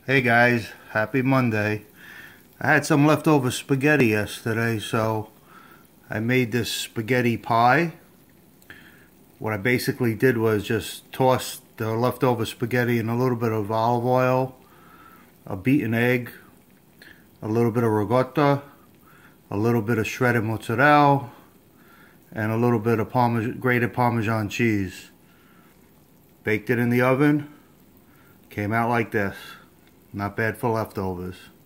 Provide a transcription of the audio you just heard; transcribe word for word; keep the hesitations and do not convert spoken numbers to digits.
Hey guys, happy Monday. I had some leftover spaghetti yesterday, so I made this spaghetti pie. What I basically did was just toss the leftover spaghetti in a little bit of olive oil, a beaten egg, a little bit of ricotta, a little bit of shredded mozzarella, and a little bit of parmes- grated Parmesan cheese. Baked it in the oven. Came out like this. Not bad for leftovers.